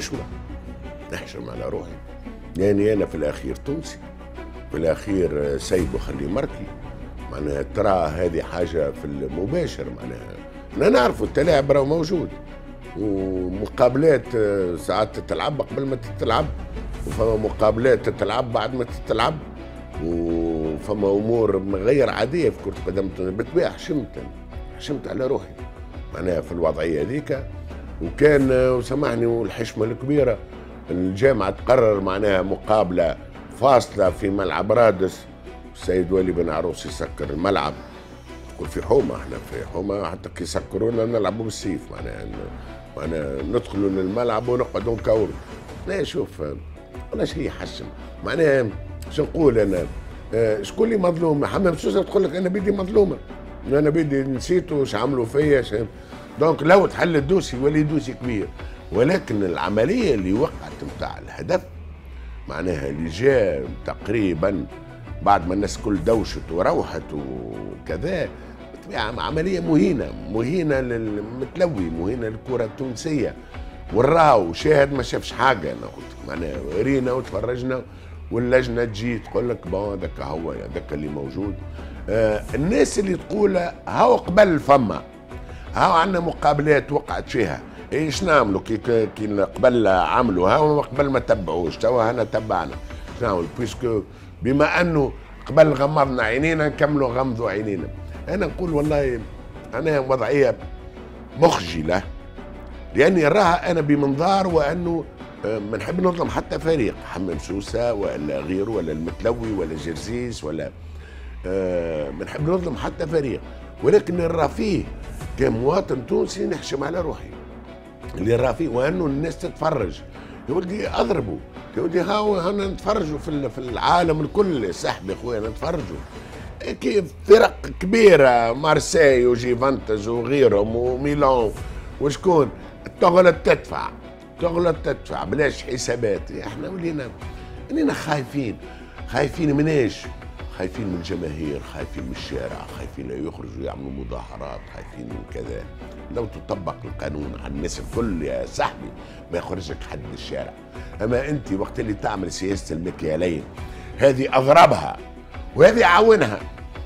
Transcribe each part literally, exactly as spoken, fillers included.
الحشمة، نحشم على روحي، يعني أنا في الأخير تونسي، في الأخير سيد وخلي مركي، معناها ترى هذه حاجة في المباشر، معناها أنا نعرفوا التلاعب راه موجود، ومقابلات ساعات تتلعب قبل ما تتلعب، وفما مقابلات تتلعب بعد ما تتلعب، وفما أمور غير عادية في كرة القدم. بالطبيعة حشمت حشمت على روحي معناها في الوضعية هذيك، وكان وسامحني والحشمة الكبيرة الجامعة تقرر معناها مقابلة فاصلة في ملعب رادس، السيد ولي بن عروس يسكر الملعب، تقول في حومة، احنا في حومة حتى كي يسكرونا نلعبوا بالسيف، معناها معناها ندخلوا للملعب ونقعدوا نكوروا. لا شوف ولا شيء يحشم، معناها شو نقول انا، اه شكون اللي مظلوم؟ حمام سوسه تقول لك انا بيدي مظلومه، انا بيدي نسيتوا واش عملوا فيا، دونك لو تحل الدوسي يولي دوسي كبير، ولكن العمليه اللي وقعت نتاع الهدف معناها اللي جاء تقريبا بعد ما الناس كل دوشت وروحت وكذا، عمليه مهينه مهينه للمتلوي، مهينه للكره التونسيه، والراو شاهد ما شافش حاجه. انا قلت معناها رينا وتفرجنا، واللجنه تجي تقول لك بون هذاك هو هذاك اللي موجود. آه الناس اللي تقول هاو قبل فما هاو عندنا مقابلات وقعت فيها، ايش نعملوا كي كي قبل عملوا هاو قبل ما تبعوش توا هنا تبعنا، ايش نعملوا بيسكو بما انه قبل غمضنا عينينا نكملوا غمضوا عينينا. انا نقول والله انا وضعيه مخجله، لاني اراها انا بمنظار وانه ما نحب نظلم حتى فريق حمام سوسه ولا غيره ولا المتلوي ولا جرزيس ولا أه ما نحب نظلم حتى فريق، ولكن نرى فيه كمواطن تونسي نحشم على روحي اللي نرى فيه، وانه الناس تتفرج يا ولدي اضربوا يا ولدي هاو هنا نتفرجوا في في العالم الكل سحب يا خويا نتفرجوا كيف فرق كبيره مارسيل وجيفانتس وغيرهم وميلان وشكون تغلط تدفع تغلط تدفع بلاش حسابات. احنا ولينا ولينا خايفين خايفين من ايش؟ خايفين من الجماهير، خايفين من الشارع، خايفين لا يخرجوا يعملوا مظاهرات، خايفين من كذا. لو تطبق القانون على الناس الكل يا صاحبي ما يخرجك حد الشارع. اما انت وقت اللي تعمل سياسه المكيالين هذه اضربها وهذه اعاونها،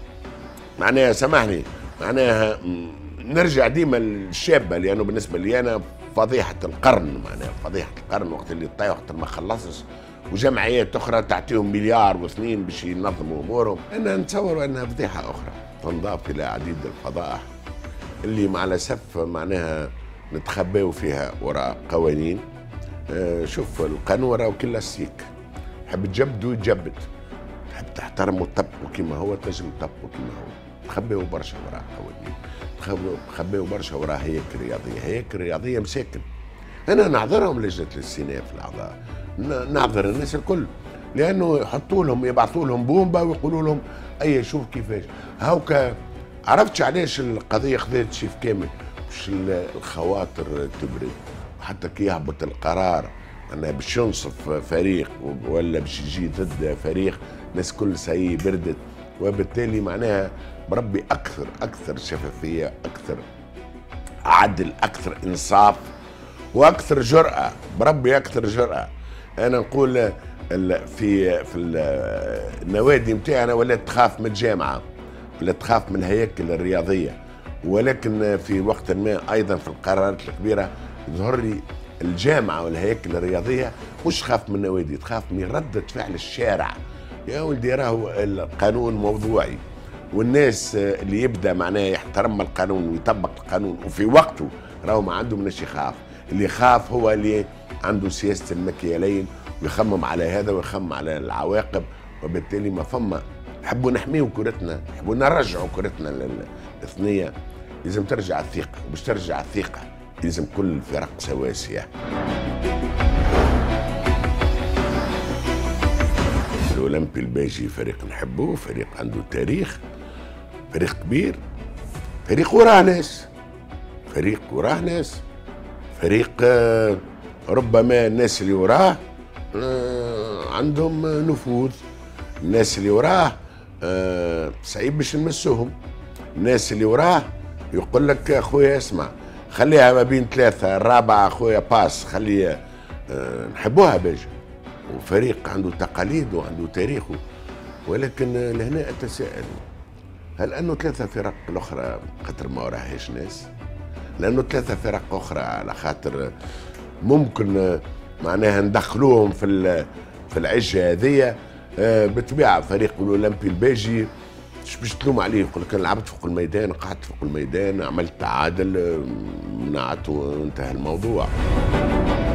معناها سامحني معناها نرجع ديما للشابه، لانه بالنسبه لي انا فضيحه القرن، معناها فضيحه القرن وقت اللي طاي وقت ما خلصش، وجمعيات اخرى تعطيهم مليار واثنين باش ينظموا امورهم. انا نتصور انها فضيحه اخرى تنضاف الى عديد الفضائح اللي مع الاسف معناها نتخباو فيها وراء قوانين. آه شوف القانون راهو كله سيك، تحب تجبدوا يتجبد، تحب تحترموا وتطبقوا كما هو تنجم تطبقوا كما هو. تخباو برشا وراء قوانين، تخباو برشا وراء هياكل رياضيه، هياكل رياضيه مساكن. انا نعذرهم لجنه الاستئناف الاعضاء، نعذر الناس الكل، لانه يحطوا لهم يبعثوا لهم بومبا ويقولوا لهم اي شوف كيفاش هاوكا. عرفتش علاش القضيه خذت شيف كامل؟ باش الخواطر تبرد، وحتى كي يهبط القرار انه باش ينصف فريق ولا باش يجي ضد فريق، الناس كل ساي بردت، وبالتالي معناها بربي اكثر اكثر شفافيه، اكثر عدل، اكثر انصاف، واكثر جرأه، بربي اكثر جرأه. انا نقول في في النوادي نتاعنا ولات تخاف من الجامعه، ولا تخاف من الهياكل الرياضيه، ولكن في وقت ما ايضا في القرارات الكبيره يظهر لي الجامعه والهياكل الرياضيه مش تخاف من النوادي، تخاف من رده فعل الشارع. يا ولدي راهو القانون موضوعي، والناس اللي يبدا معناه يحترم القانون ويطبق القانون وفي وقته راهو ما عنده مناش يخاف. اللي يخاف هو اللي عنده سياسه المكيالين ويخمم على هذا ويخمم على العواقب، وبالتالي ما فما. نحبوا نحميو كرتنا، نحبوا نرجعوا كرتنا للثنيه، لازم ترجع الثقه، وباش ترجع الثقه لازم كل الفرق سواسيه. الأولمبي الباجي فريق نحبوه، فريق عنده تاريخ، فريق كبير، فريق وراه ناس، فريق وراه ناس، فريق ربما الناس اللي وراه عندهم نفوذ، الناس اللي وراه صعيب باش نمسوهم، الناس اللي وراه يقول لك اخويا اسمع خليها ما بين ثلاثة، الرابعة اخويا باس، خلي آه، نحبوها باجي، وفريق عنده تقاليد وعنده تاريخه، ولكن لهنا أتساءل، هل أنه ثلاثة فرق الأخرى خاطر ما وراهاش ناس؟ لأنه ثلاثة فرق أخرى على خاطر ممكن معناها ندخلوهم في في العجة هذية. بالطبيعة فريق الأولمبي الباجي مش باش تلوم عليه، يقول لك أنا لعبت فوق الميدان، قعدت فوق الميدان، عملت تعادل، منعت وانتهى الموضوع.